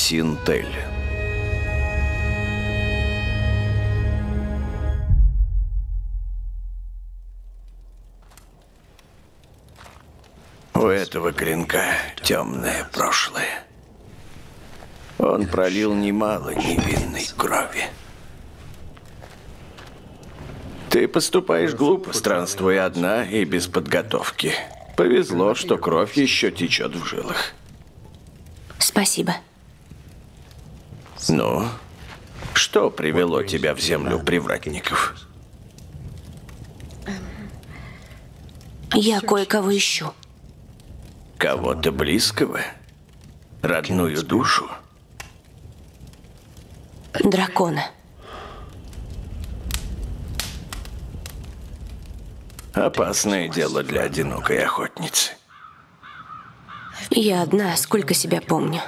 Синтель. У этого клинка темное прошлое. Он пролил немало невинной крови. Ты поступаешь глупо, странствуя одна и без подготовки. Повезло, что кровь еще течет в жилах. Спасибо. Ну, что привело тебя в землю привратников? Я кое-кого ищу. Кого-то близкого? Родную душу? Дракона. Опасное дело для одинокой охотницы. Я одна, сколько себя помню.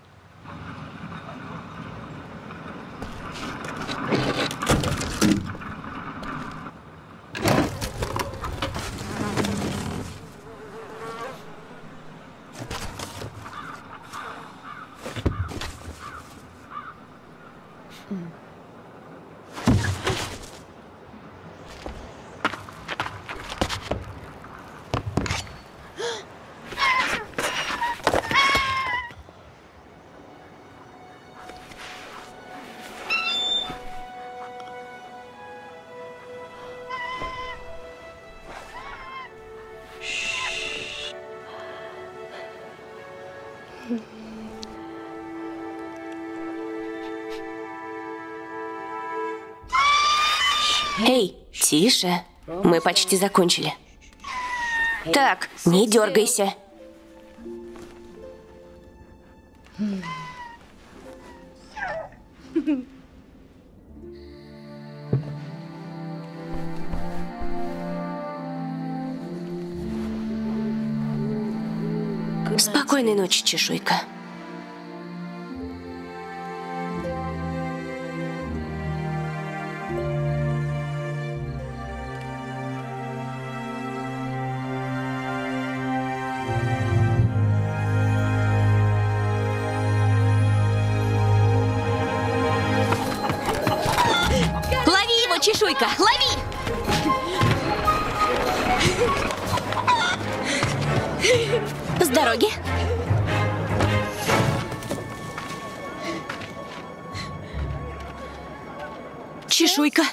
Эй, тише. Мы почти закончили. Так, не дергайся. Спокойной ночи, чешуйка. Лови его, чешуйка! Лови! С дороги. Чешуйка.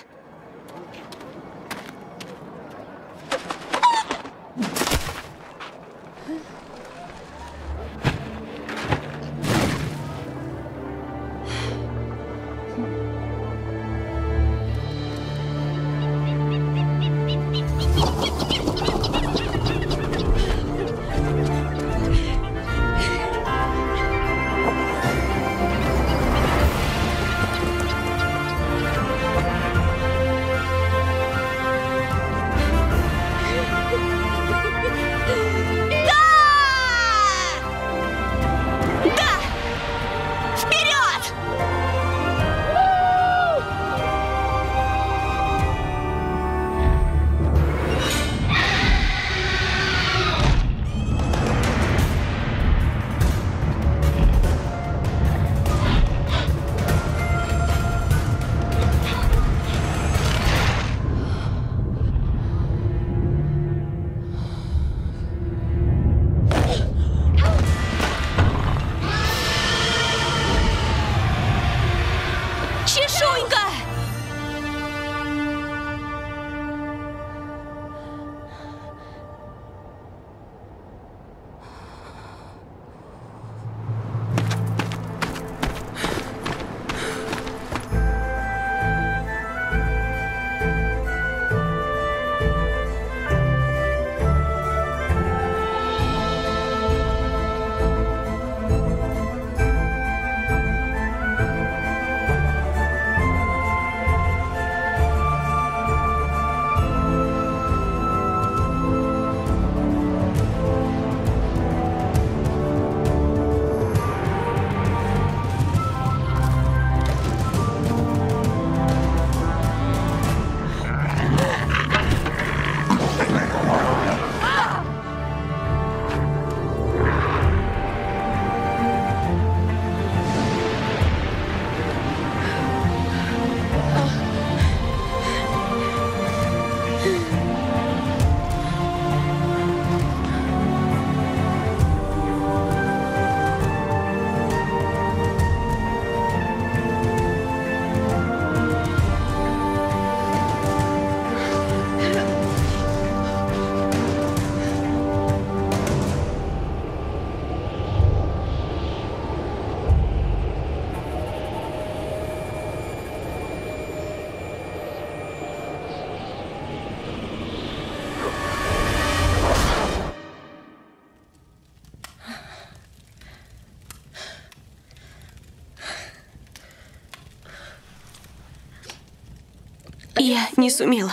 Не сумела.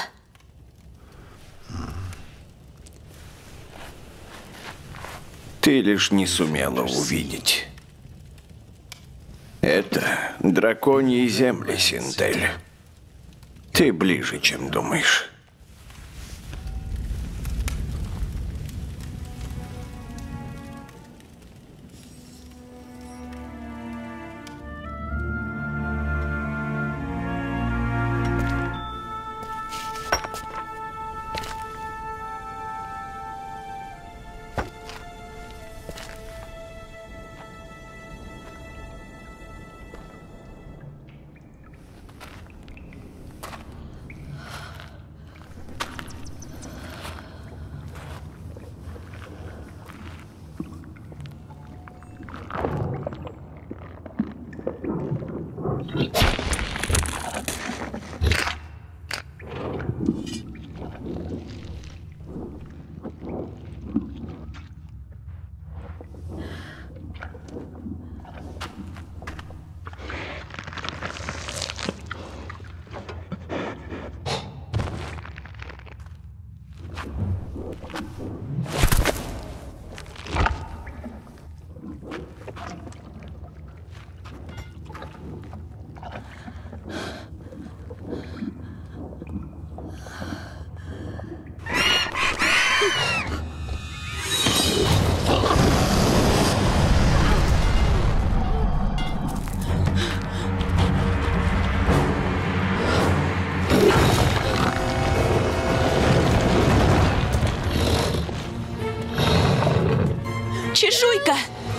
Ты лишь не сумела увидеть. Это драконьи земли, Синтель. Ты ближе, чем думаешь. Чешуйка!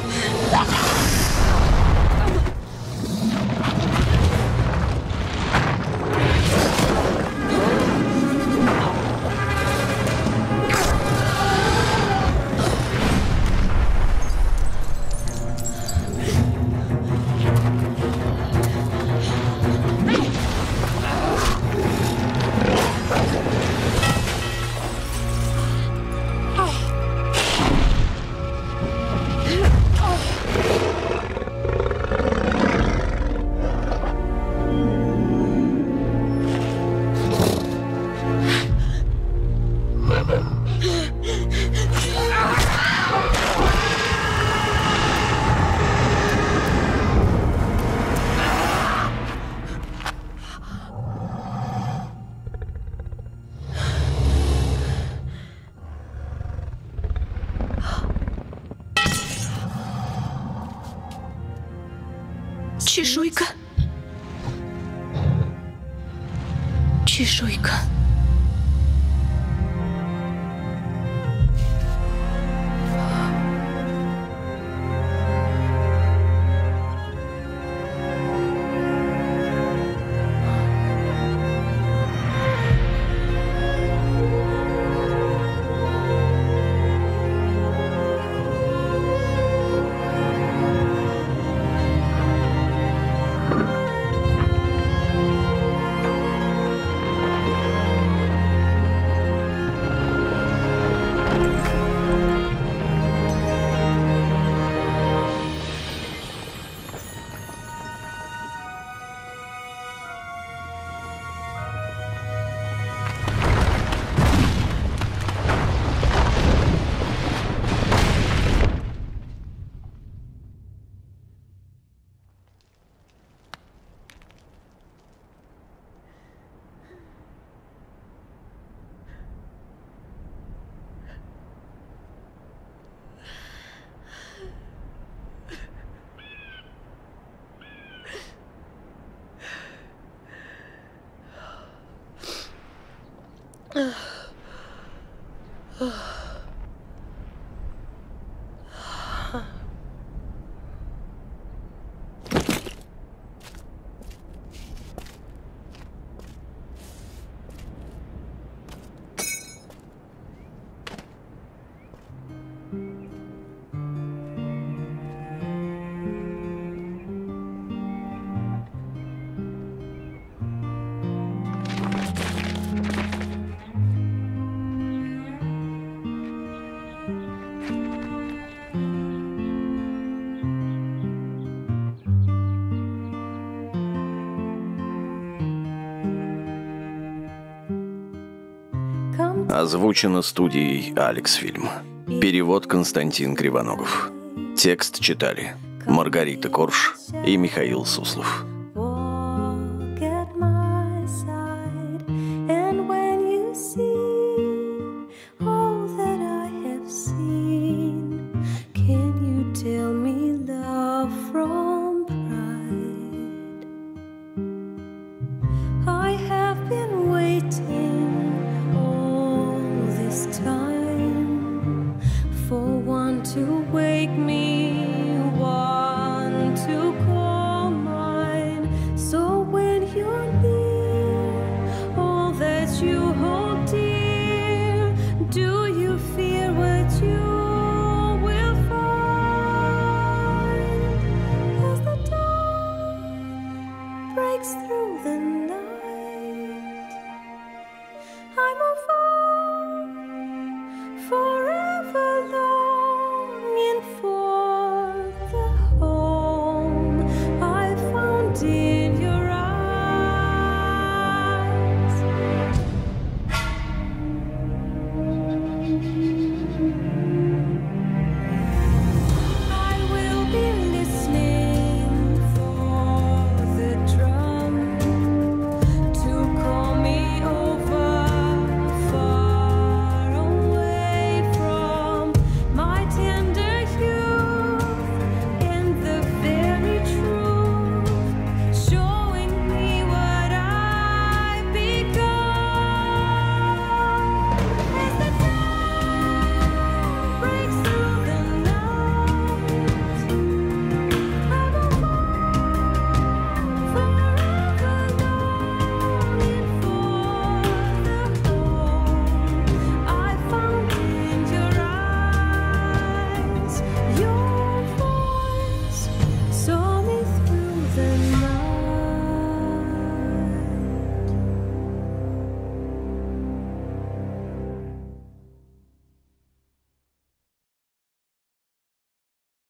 Чешуйка. Чешуйка. Озвучено студией Алексфильм. Перевод Константин Кривоногов. Текст читали Маргарита Корж и Михаил Суслов. Walk at my side, and when you see all that I have seen, can you tell me love from pride? I have been waiting all this time for one to wake me, one to call mine. So when you're near, all that you hold dear, do you fear what you will find as the dawn breaks through the night? I move on for